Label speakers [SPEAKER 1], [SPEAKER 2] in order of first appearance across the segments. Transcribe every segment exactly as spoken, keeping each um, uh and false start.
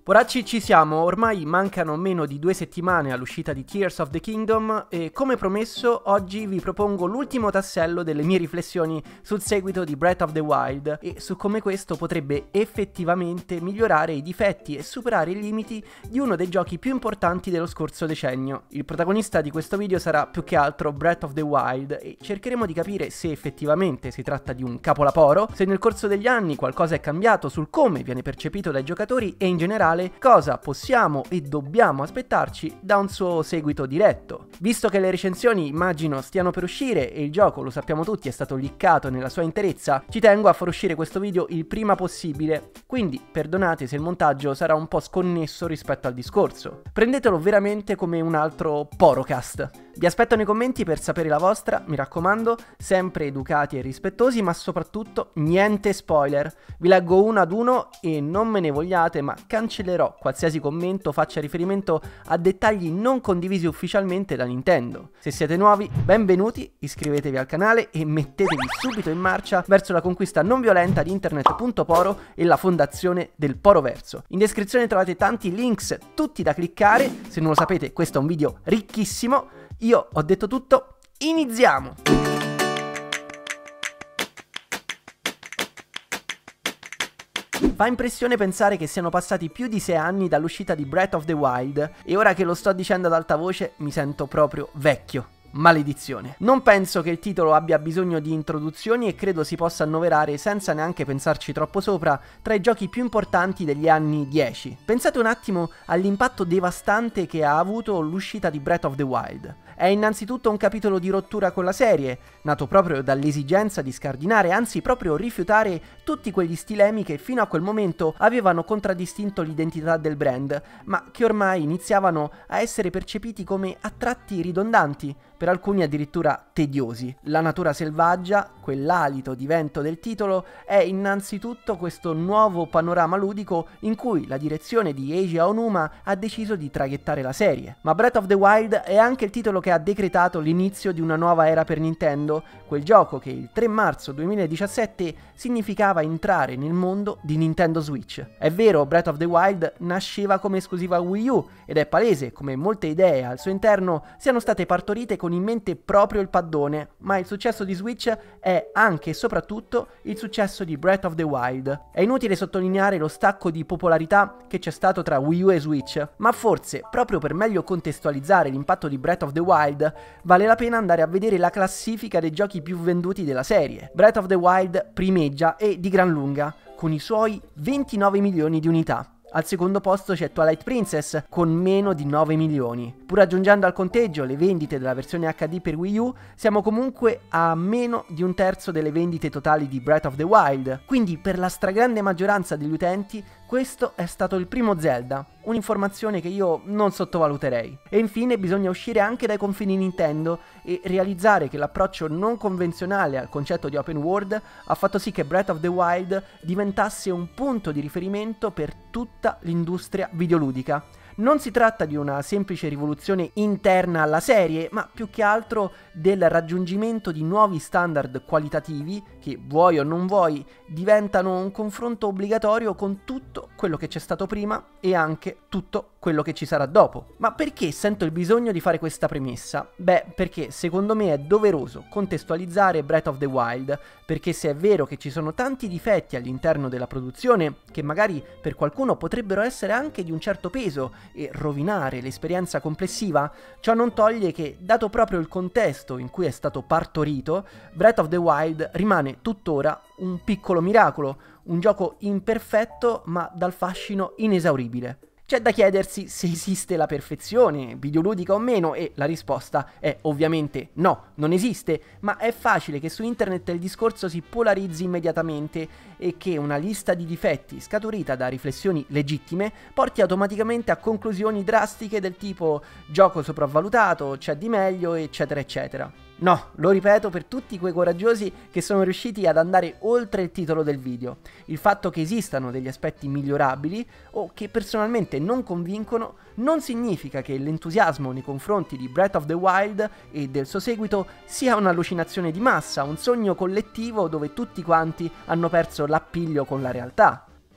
[SPEAKER 1] Poracci, ci siamo, ormai mancano meno di due settimane all'uscita di Tears of the Kingdom e come promesso oggi vi propongo l'ultimo tassello delle mie riflessioni sul seguito di Breath of the Wild e su come questo potrebbe effettivamente migliorare i difetti e superare i limiti di uno dei giochi più importanti dello scorso decennio. Il protagonista di questo video sarà più che altro Breath of the Wild e cercheremo di capire se effettivamente si tratta di un capolavoro, se nel corso degli anni qualcosa è cambiato sul come viene percepito dai giocatori e in generale cosa possiamo e dobbiamo aspettarci da un suo seguito diretto. Visto che le recensioni immagino stiano per uscire e il gioco, lo sappiamo tutti, è stato leakato nella sua interezza, ci tengo a far uscire questo video il prima possibile, quindi perdonate se il montaggio sarà un po' sconnesso rispetto al discorso. Prendetelo veramente come un altro Porocast. Vi aspetto nei commenti per sapere la vostra, mi raccomando, sempre educati e rispettosi, ma soprattutto niente spoiler. Vi leggo uno ad uno e non me ne vogliate, ma cancellerò qualsiasi commento faccia riferimento a dettagli non condivisi ufficialmente da Nintendo. Se siete nuovi, benvenuti, iscrivetevi al canale e mettetevi subito in marcia verso la conquista non violenta di internet.poro e la fondazione del Poroverso. In descrizione trovate tanti links, tutti da cliccare. Se non lo sapete, questo è un video ricchissimo. Io ho detto tutto, iniziamo! Fa impressione pensare che siano passati più di sei anni dall'uscita di Breath of the Wild e ora che lo sto dicendo ad alta voce mi sento proprio vecchio. Maledizione. Non penso che il titolo abbia bisogno di introduzioni e credo si possa annoverare, senza neanche pensarci troppo sopra, tra i giochi più importanti degli anni dieci. Pensate un attimo all'impatto devastante che ha avuto l'uscita di Breath of the Wild. È innanzitutto un capitolo di rottura con la serie, nato proprio dall'esigenza di scardinare, anzi proprio rifiutare tutti quegli stilemi che fino a quel momento avevano contraddistinto l'identità del brand, ma che ormai iniziavano a essere percepiti come a tratti ridondanti, per alcuni addirittura tediosi. La natura selvaggia, quell'alito di vento del titolo, è innanzitutto questo nuovo panorama ludico in cui la direzione di Eiji Aonuma ha deciso di traghettare la serie. Ma Breath of the Wild è anche il titolo che ha decretato l'inizio di una nuova era per Nintendo, quel gioco che il tre marzo duemiladiciassette significava entrare nel mondo di Nintendo Switch. È vero, Breath of the Wild nasceva come esclusiva Wii U ed è palese come molte idee al suo interno siano state partorite con in mente proprio il paddone, ma il successo di Switch è anche e soprattutto il successo di Breath of the Wild. È inutile sottolineare lo stacco di popolarità che c'è stato tra Wii U e Switch, ma forse proprio per meglio contestualizzare l'impatto di Breath of the Wild vale la pena andare a vedere la classifica dei giochi più venduti della serie. Breath of the Wild primeggia e di gran lunga, con i suoi ventinove milioni di unità. Al secondo posto c'è Twilight Princess con meno di nove milioni. Pur aggiungendo al conteggio le vendite della versione acca di per Wii U, siamo comunque a meno di un terzo delle vendite totali di Breath of the Wild. Quindi per la stragrande maggioranza degli utenti questo è stato il primo Zelda, un'informazione che io non sottovaluterei. E infine bisogna uscire anche dai confini Nintendo e realizzare che l'approccio non convenzionale al concetto di open world ha fatto sì che Breath of the Wild diventasse un punto di riferimento per tutta l'industria videoludica. Non si tratta di una semplice rivoluzione interna alla serie, ma più che altro del raggiungimento di nuovi standard qualitativi che, vuoi o non vuoi, diventano un confronto obbligatorio con tutto quello che c'è stato prima e anche tutto quello che ci sarà dopo. Ma perché sento il bisogno di fare questa premessa? Beh, perché secondo me è doveroso contestualizzare Breath of the Wild, perché se è vero che ci sono tanti difetti all'interno della produzione, che magari per qualcuno potrebbero essere anche di un certo peso e rovinare l'esperienza complessiva, ciò non toglie che, dato proprio il contesto in cui è stato partorito, Breath of the Wild rimane tuttora un piccolo miracolo, un gioco imperfetto ma dal fascino inesauribile. C'è da chiedersi se esiste la perfezione, videoludica o meno, e la risposta è ovviamente no, non esiste, ma è facile che su internet il discorso si polarizzi immediatamente e che una lista di difetti scaturita da riflessioni legittime porti automaticamente a conclusioni drastiche del tipo gioco sopravvalutato, c'è di meglio, eccetera eccetera. No, lo ripeto per tutti quei coraggiosi che sono riusciti ad andare oltre il titolo del video. Il fatto che esistano degli aspetti migliorabili o che personalmente non convincono non significa che l'entusiasmo nei confronti di Breath of the Wild e del suo seguito sia un'allucinazione di massa, un sogno collettivo dove tutti quanti hanno perso l'appiglio con la realtà.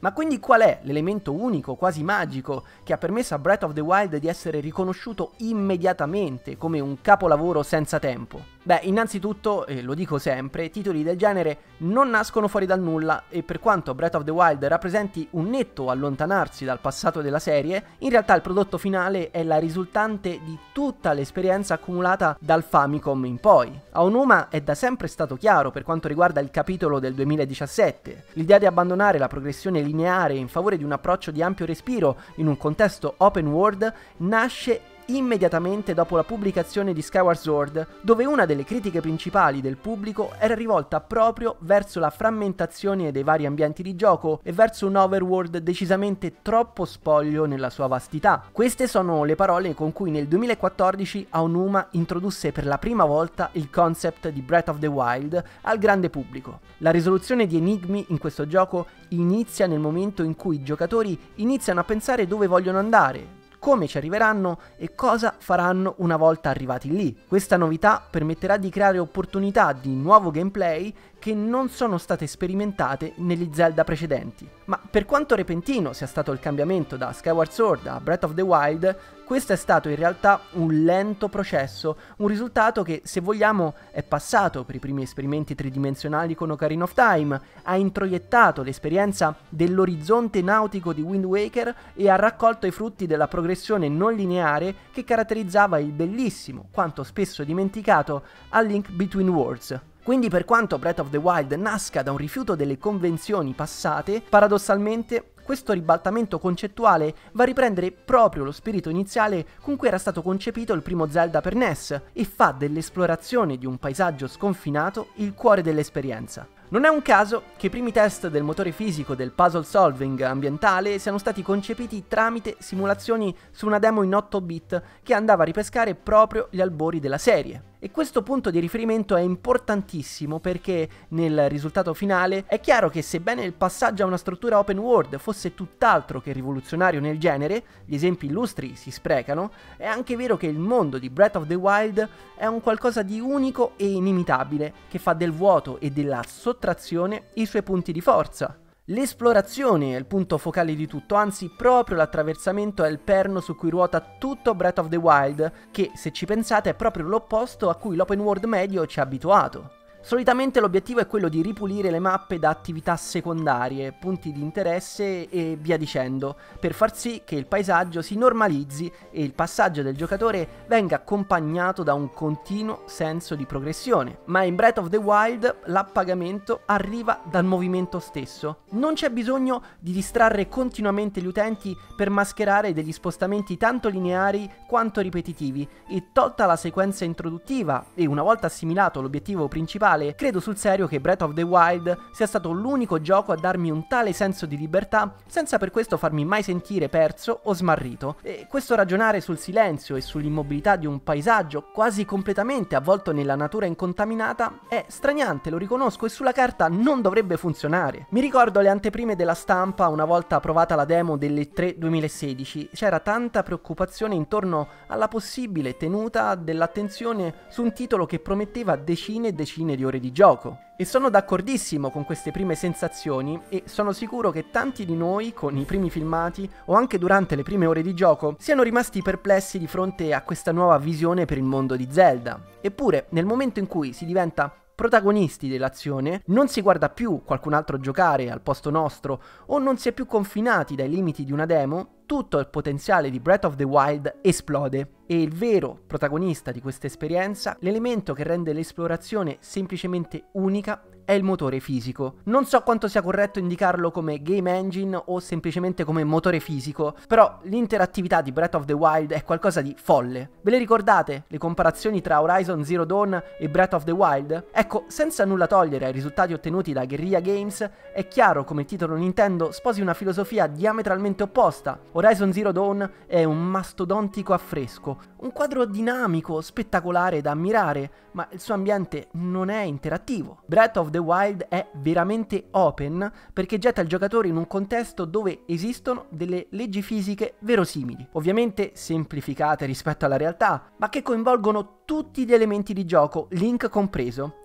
[SPEAKER 1] Ma quindi qual è l'elemento unico, quasi magico, che ha permesso a Breath of the Wild di essere riconosciuto immediatamente come un capolavoro senza tempo? Beh, innanzitutto, e lo dico sempre, titoli del genere non nascono fuori dal nulla e per quanto Breath of the Wild rappresenti un netto allontanarsi dal passato della serie, in realtà il prodotto finale è la risultante di tutta l'esperienza accumulata dal Famicom in poi. Aonuma è da sempre stato chiaro per quanto riguarda il capitolo del duemiladiciassette. L'idea di abbandonare la progressione lineare in favore di un approccio di ampio respiro in un contesto open world nasce immediatamente dopo la pubblicazione di Skyward Sword, dove una delle critiche principali del pubblico era rivolta proprio verso la frammentazione dei vari ambienti di gioco e verso un overworld decisamente troppo spoglio nella sua vastità. Queste sono le parole con cui nel duemilaquattordici Aonuma introdusse per la prima volta il concept di Breath of the Wild al grande pubblico. La risoluzione di enigmi in questo gioco inizia nel momento in cui i giocatori iniziano a pensare dove vogliono andare, come ci arriveranno e cosa faranno una volta arrivati lì. Questa novità permetterà di creare opportunità di nuovo gameplay che non sono state sperimentate negli Zelda precedenti. Ma per quanto repentino sia stato il cambiamento da Skyward Sword a Breath of the Wild, questo è stato in realtà un lento processo, un risultato che, se vogliamo, è passato per i primi esperimenti tridimensionali con Ocarina of Time, ha introiettato l'esperienza dell'orizzonte nautico di Wind Waker e ha raccolto i frutti della progressione non lineare che caratterizzava il bellissimo, quanto spesso dimenticato, A Link Between Worlds. Quindi per quanto Breath of the Wild nasca da un rifiuto delle convenzioni passate, paradossalmente questo ribaltamento concettuale va a riprendere proprio lo spirito iniziale con cui era stato concepito il primo Zelda per N E S e fa dell'esplorazione di un paesaggio sconfinato il cuore dell'esperienza. Non è un caso che i primi test del motore fisico del puzzle solving ambientale siano stati concepiti tramite simulazioni su una demo in otto bit che andava a ripescare proprio gli albori della serie. E questo punto di riferimento è importantissimo perché nel risultato finale è chiaro che sebbene il passaggio a una struttura open world fosse tutt'altro che rivoluzionario nel genere, gli esempi illustri si sprecano, è anche vero che il mondo di Breath of the Wild è un qualcosa di unico e inimitabile che fa del vuoto e della sottrazione i suoi punti di forza. L'esplorazione è il punto focale di tutto, anzi proprio l'attraversamento è il perno su cui ruota tutto Breath of the Wild, che se ci pensate è proprio l'opposto a cui l'open world medio ci ha abituato. Solitamente l'obiettivo è quello di ripulire le mappe da attività secondarie, punti di interesse e via dicendo, per far sì che il paesaggio si normalizzi e il passaggio del giocatore venga accompagnato da un continuo senso di progressione. Ma in Breath of the Wild l'appagamento arriva dal movimento stesso. Non c'è bisogno di distrarre continuamente gli utenti per mascherare degli spostamenti tanto lineari quanto ripetitivi e tolta la sequenza introduttiva e una volta assimilato l'obiettivo principale, credo sul serio che Breath of the Wild sia stato l'unico gioco a darmi un tale senso di libertà senza per questo farmi mai sentire perso o smarrito. E questo ragionare sul silenzio e sull'immobilità di un paesaggio quasi completamente avvolto nella natura incontaminata è straniante, lo riconosco, e sulla carta non dovrebbe funzionare. Mi ricordo le anteprime della stampa una volta provata la demo dell'E tre duemilasedici, c'era tanta preoccupazione intorno alla possibile tenuta dell'attenzione su un titolo che prometteva decine e decine di ore di gioco. E sono d'accordissimo con queste prime sensazioni e sono sicuro che tanti di noi, con i primi filmati o anche durante le prime ore di gioco, siano rimasti perplessi di fronte a questa nuova visione per il mondo di Zelda. Eppure, nel momento in cui si diventa protagonisti dell'azione, non si guarda più qualcun altro giocare al posto nostro o non si è più confinati dai limiti di una demo, tutto il potenziale di Breath of the Wild esplode. E il vero protagonista di questa esperienza, l'elemento che rende l'esplorazione semplicemente unica, è il motore fisico. Non so quanto sia corretto indicarlo come game engine o semplicemente come motore fisico, però l'interattività di Breath of the Wild è qualcosa di folle. Ve le ricordate le comparazioni tra Horizon Zero Dawn e Breath of the Wild? Ecco, senza nulla togliere ai risultati ottenuti da Guerrilla Games, è chiaro come il titolo Nintendo sposi una filosofia diametralmente opposta. Horizon Zero Dawn è un mastodontico affresco, un quadro dinamico, spettacolare da ammirare, ma il suo ambiente non è interattivo. Breath of the Wild è veramente open perché getta il giocatore in un contesto dove esistono delle leggi fisiche verosimili, ovviamente semplificate rispetto alla realtà, ma che coinvolgono tutti gli elementi di gioco, Link compreso.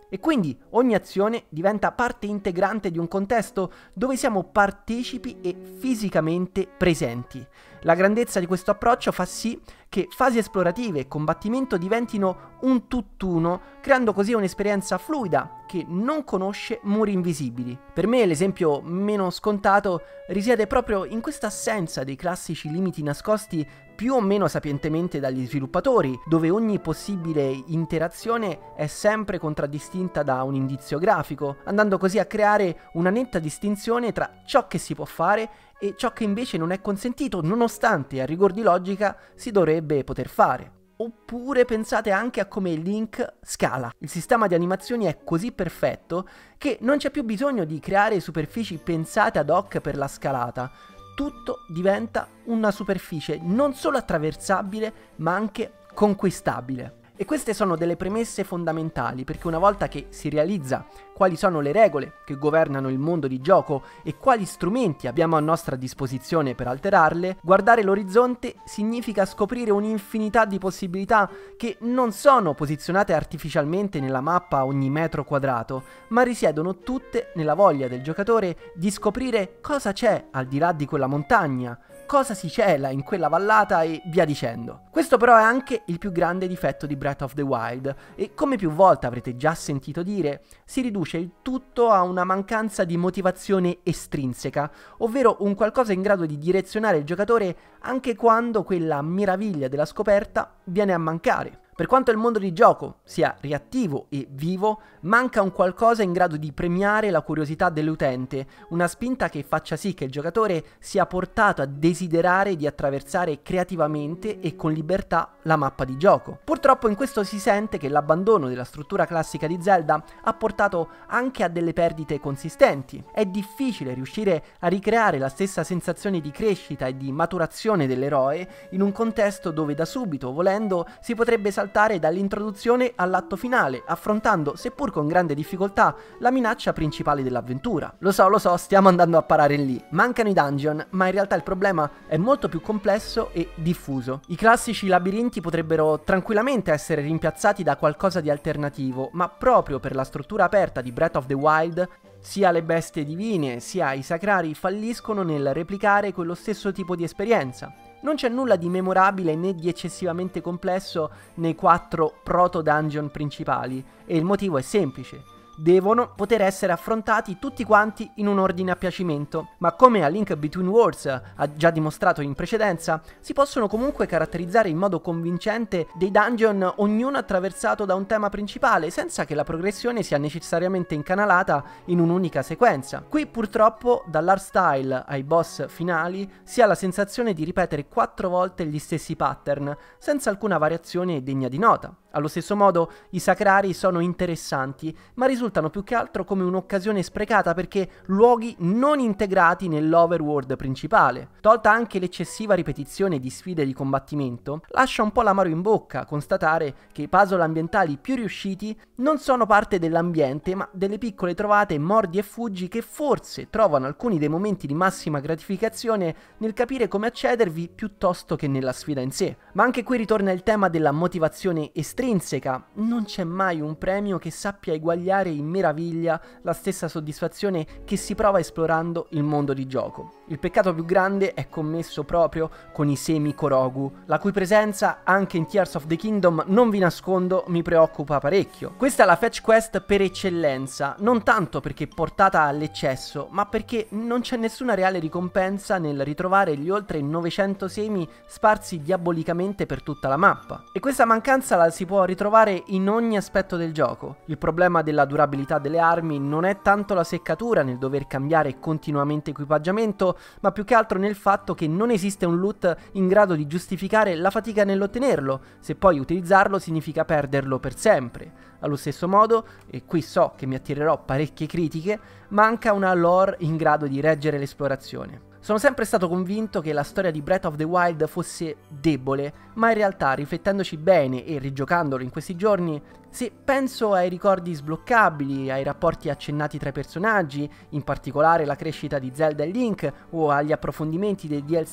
[SPEAKER 1] E quindi ogni azione diventa parte integrante di un contesto dove siamo partecipi e fisicamente presenti. La grandezza di questo approccio fa sì che fasi esplorative e combattimento diventino un tutt'uno, creando così un'esperienza fluida che non conosce muri invisibili. Per me l'esempio meno scontato risiede proprio in questa assenza dei classici limiti nascosti più o meno sapientemente dagli sviluppatori, dove ogni possibile interazione è sempre contraddistinta da un indizio grafico, andando così a creare una netta distinzione tra ciò che si può fare e ciò che invece non è consentito, nonostante a rigor di logica si dovrebbe poter fare. Oppure pensate anche a come Link scala. Il sistema di animazioni è così perfetto che non c'è più bisogno di creare superfici pensate ad hoc per la scalata. Tutto diventa una superficie non solo attraversabile, ma anche conquistabile. E queste sono delle premesse fondamentali, perché una volta che si realizza quali sono le regole che governano il mondo di gioco e quali strumenti abbiamo a nostra disposizione per alterarle, guardare l'orizzonte significa scoprire un'infinità di possibilità che non sono posizionate artificialmente nella mappa a ogni metro quadrato, ma risiedono tutte nella voglia del giocatore di scoprire cosa c'è al di là di quella montagna, cosa si cela in quella vallata e via dicendo. Questo però è anche il più grande difetto di Breath of the Wild e, come più volte avrete già sentito dire, si riduce il tutto a una mancanza di motivazione estrinseca, ovvero un qualcosa in grado di direzionare il giocatore anche quando quella meraviglia della scoperta viene a mancare. Per quanto il mondo di gioco sia reattivo e vivo, manca un qualcosa in grado di premiare la curiosità dell'utente, una spinta che faccia sì che il giocatore sia portato a desiderare di attraversare creativamente e con libertà la mappa di gioco. Purtroppo in questo si sente che l'abbandono della struttura classica di Zelda ha portato anche a delle perdite consistenti. È difficile riuscire a ricreare la stessa sensazione di crescita e di maturazione dell'eroe in un contesto dove da subito, volendo, si potrebbe saltare dall'introduzione all'atto finale, affrontando, seppur con grande difficoltà, la minaccia principale dell'avventura. Lo so, lo so, stiamo andando a parare lì. Mancano i dungeon, ma in realtà il problema è molto più complesso e diffuso. I classici labirinti potrebbero tranquillamente essere rimpiazzati da qualcosa di alternativo, ma proprio per la struttura aperta di Breath of the Wild, sia le bestie divine sia i sacrari falliscono nel replicare quello stesso tipo di esperienza. Non c'è nulla di memorabile né di eccessivamente complesso nei quattro proto-dungeon principali, e il motivo è semplice. Devono poter essere affrontati tutti quanti in un ordine a piacimento, ma come A Link Between Worlds ha già dimostrato in precedenza, si possono comunque caratterizzare in modo convincente dei dungeon ognuno attraversato da un tema principale, senza che la progressione sia necessariamente incanalata in un'unica sequenza. Qui purtroppo dall'art style ai boss finali si ha la sensazione di ripetere quattro volte gli stessi pattern, senza alcuna variazione degna di nota. Allo stesso modo i sacrari sono interessanti, ma risultano più che altro come un'occasione sprecata perché luoghi non integrati nell'overworld principale. Tolta anche l'eccessiva ripetizione di sfide di combattimento, lascia un po' l'amaro in bocca constatare che i puzzle ambientali più riusciti non sono parte dell'ambiente, ma delle piccole trovate mordi e fuggi che forse trovano alcuni dei momenti di massima gratificazione nel capire come accedervi piuttosto che nella sfida in sé. Ma anche qui ritorna il tema della motivazione estrema. Estrinseca. Non c'è mai un premio che sappia eguagliare in meraviglia la stessa soddisfazione che si prova esplorando il mondo di gioco. Il peccato più grande è commesso proprio con i semi Korogu, la cui presenza anche in Tears of the Kingdom, non vi nascondo, mi preoccupa parecchio. Questa è la fetch quest per eccellenza, non tanto perché portata all'eccesso, ma perché non c'è nessuna reale ricompensa nel ritrovare gli oltre novecento semi sparsi diabolicamente per tutta la mappa. E questa mancanza la si può ritrovare in ogni aspetto del gioco. Il problema della durabilità delle armi non è tanto la seccatura nel dover cambiare continuamente equipaggiamento, ma più che altro nel fatto che non esiste un loot in grado di giustificare la fatica nell'ottenerlo, se poi utilizzarlo significa perderlo per sempre. Allo stesso modo, e qui so che mi attirerò parecchie critiche, manca una lore in grado di reggere l'esplorazione. Sono sempre stato convinto che la storia di Breath of the Wild fosse debole, ma in realtà, riflettendoci bene e rigiocandolo in questi giorni, se penso ai ricordi sbloccabili, ai rapporti accennati tra i personaggi, in particolare la crescita di Zelda e Link, o agli approfondimenti dei D L C,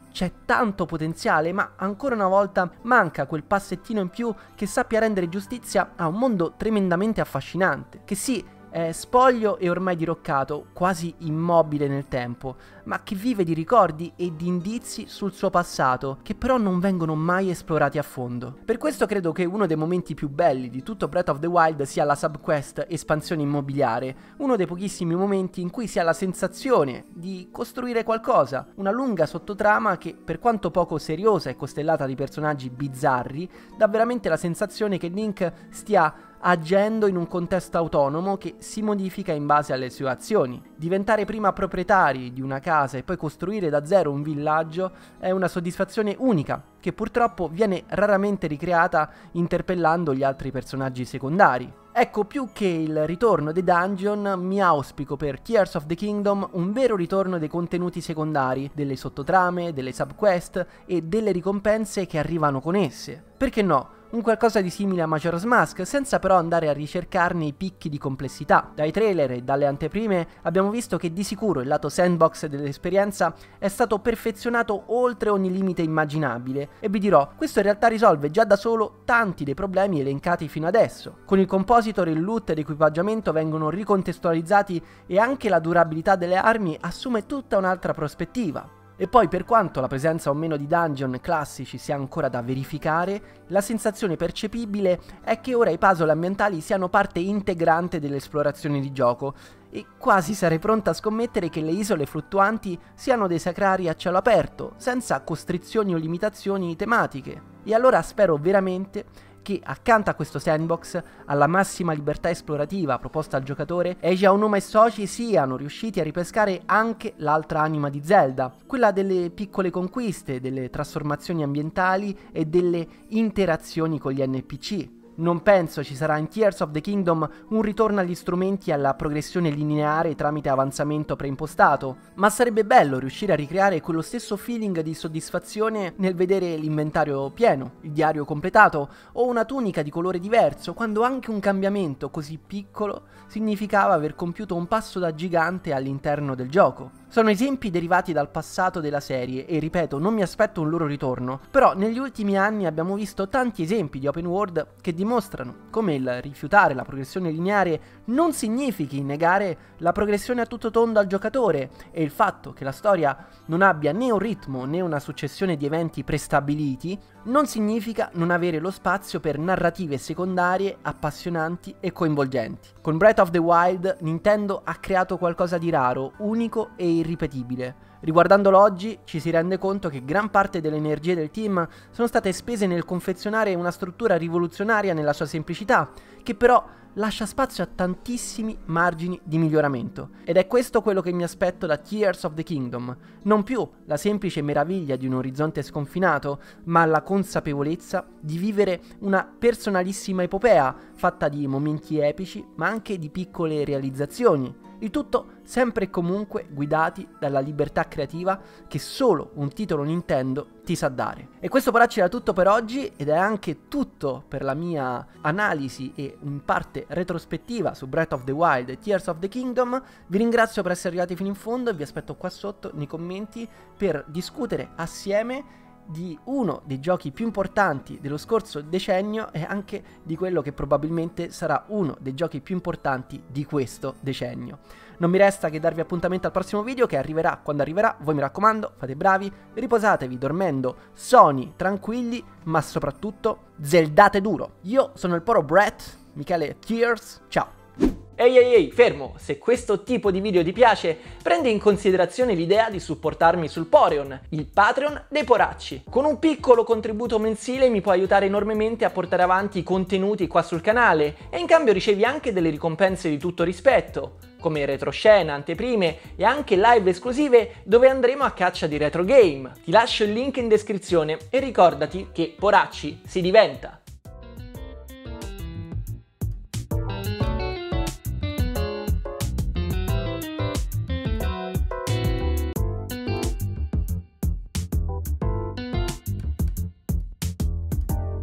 [SPEAKER 1] c'è tanto potenziale, ma ancora una volta manca quel passettino in più che sappia rendere giustizia a un mondo tremendamente affascinante, che sì, è spoglio e ormai diroccato, quasi immobile nel tempo, ma che vive di ricordi e di indizi sul suo passato, che però non vengono mai esplorati a fondo. Per questo credo che uno dei momenti più belli di tutto Breath of the Wild sia la subquest espansione immobiliare, uno dei pochissimi momenti in cui si ha la sensazione di costruire qualcosa, una lunga sottotrama che, per quanto poco seriosa e costellata di personaggi bizzarri, dà veramente la sensazione che Link stia agendo in un contesto autonomo che si modifica in base alle sue azioni. Diventare prima proprietari di una casa e poi costruire da zero un villaggio è una soddisfazione unica, che purtroppo viene raramente ricreata interpellando gli altri personaggi secondari. Ecco, più che il ritorno dei dungeon, mi auspico per Tears of the Kingdom un vero ritorno dei contenuti secondari, delle sottotrame, delle subquest e delle ricompense che arrivano con esse. Perché no? Un qualcosa di simile a Majora's Mask, senza però andare a ricercarne i picchi di complessità. Dai trailer e dalle anteprime abbiamo visto che di sicuro il lato sandbox dell'esperienza è stato perfezionato oltre ogni limite immaginabile, e vi dirò, questo in realtà risolve già da solo tanti dei problemi elencati fino adesso. Con il compositor il loot ed equipaggiamento vengono ricontestualizzati e anche la durabilità delle armi assume tutta un'altra prospettiva. E poi, per quanto la presenza o meno di dungeon classici sia ancora da verificare, la sensazione percepibile è che ora i puzzle ambientali siano parte integrante dell'esplorazione di gioco, e quasi sarei pronta a scommettere che le isole fluttuanti siano dei sacrari a cielo aperto, senza costrizioni o limitazioni tematiche. E allora spero veramente che accanto a questo sandbox, alla massima libertà esplorativa proposta al giocatore, Eiji Aonuma e Soji siano riusciti a ripescare anche l'altra anima di Zelda, quella delle piccole conquiste, delle trasformazioni ambientali e delle interazioni con gli N P C. Non penso ci sarà in Tears of the Kingdom un ritorno agli strumenti e alla progressione lineare tramite avanzamento preimpostato, ma sarebbe bello riuscire a ricreare quello stesso feeling di soddisfazione nel vedere l'inventario pieno, il diario completato o una tunica di colore diverso, quando anche un cambiamento così piccolo significava aver compiuto un passo da gigante all'interno del gioco. Sono esempi derivati dal passato della serie e, ripeto, non mi aspetto un loro ritorno, però negli ultimi anni abbiamo visto tanti esempi di open world che dimostrano come il rifiutare la progressione lineare non significhi negare la progressione a tutto tondo al giocatore, e il fatto che la storia non abbia né un ritmo né una successione di eventi prestabiliti non significa non avere lo spazio per narrative secondarie appassionanti e coinvolgenti. Con Breath of the Wild Nintendo ha creato qualcosa di raro, unico e irripetibile. Riguardandolo oggi ci si rende conto che gran parte delle energie del team sono state spese nel confezionare una struttura rivoluzionaria nella sua semplicità, che però lascia spazio a tantissimi margini di miglioramento. Ed è questo quello che mi aspetto da Tears of the Kingdom, non più la semplice meraviglia di un orizzonte sconfinato, ma la consapevolezza di vivere una personalissima epopea fatta di momenti epici, ma anche di piccole realizzazioni. Il tutto sempre e comunque guidati dalla libertà creativa che solo un titolo Nintendo ti sa dare. E questo poracci era tutto per oggi, ed è anche tutto per la mia analisi e in parte retrospettiva su Breath of the Wild e Tears of the Kingdom. Vi ringrazio per essere arrivati fino in fondo e vi aspetto qua sotto nei commenti per discutere assieme di uno dei giochi più importanti dello scorso decennio e anche di quello che probabilmente sarà uno dei giochi più importanti di questo decennio. Non mi resta che darvi appuntamento al prossimo video, che arriverà quando arriverà. Voi, mi raccomando, fate bravi, riposatevi dormendo sonni tranquilli, ma soprattutto zeldate duro. Io sono il Poro Brett, Michele Tears, ciao! Ehi ehi ehi, fermo! Se questo tipo di video ti piace, prendi in considerazione l'idea di supportarmi sul Poreon, il Patreon dei poracci. Con un piccolo contributo mensile mi puoi aiutare enormemente a portare avanti i contenuti qua sul canale, e in cambio ricevi anche delle ricompense di tutto rispetto, come retroscena, anteprime e anche live esclusive dove andremo a caccia di retro game. Ti lascio il link in descrizione e ricordati che poracci si diventa!